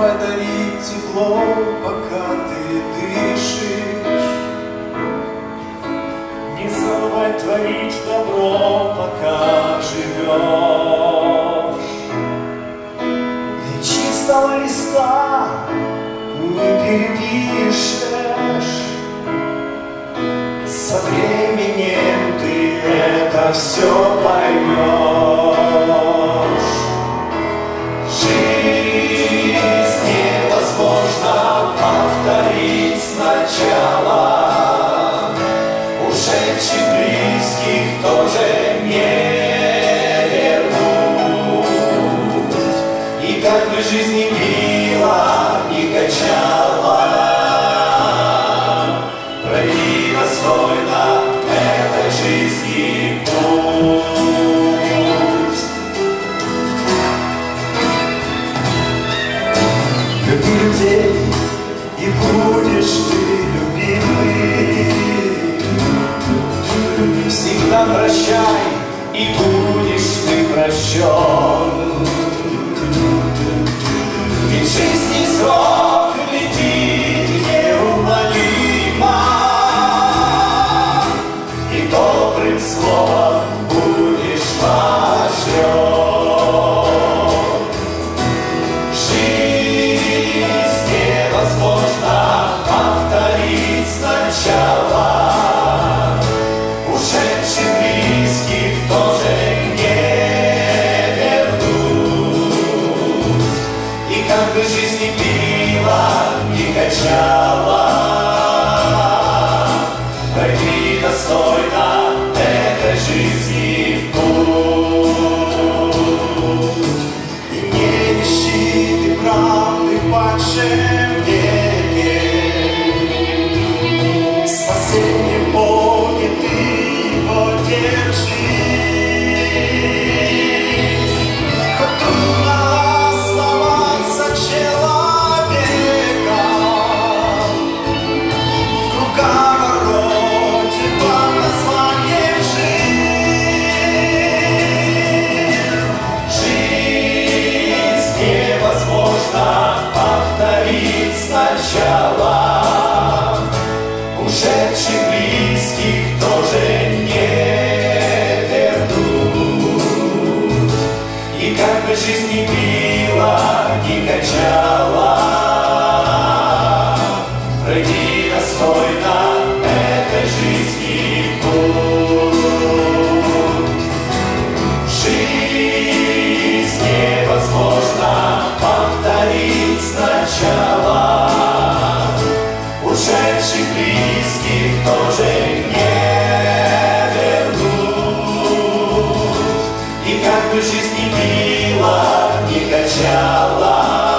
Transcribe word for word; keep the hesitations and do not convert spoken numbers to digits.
Давай дарить тепло, пока ты дышишь. Не забывай творить добро, пока живешь. Ведь чистого листа не перепишешь. Со временем ты это все поймешь. Жизнь невозможно повторить сначала. Ушедших близких тоже не вернуть. И как бы жизнь ни била, ни качала, пройди достойно этой жизни путь. Люби людей, и будешь ты любимый. Всегда прощай, и будешь ты прощен. Ведь жизни срок летит неумолимо, и добрым словом будешь поощрен. Жизнь невозможно повторить сначала. Ушедших близких тоже не вернуть. И как бы жизнь ни била, ни качала, пройди достойно этой жизни путь. И не ищи ты правды в падшем веке. Спасение в Боге, ты его держись. Хоть трудно оставаться человеком в круговороте под названием жизнь. Жизнь невозможно повторить сначала. Ушедших близких тоже не вернуть. И как бы жизнь ни била, ни качала, пройди достойно этой жизни путь. Жизнь невозможно повторить сначала. Ушедших близких тоже не вернуть. И как бы жизнь ни била, ни качала,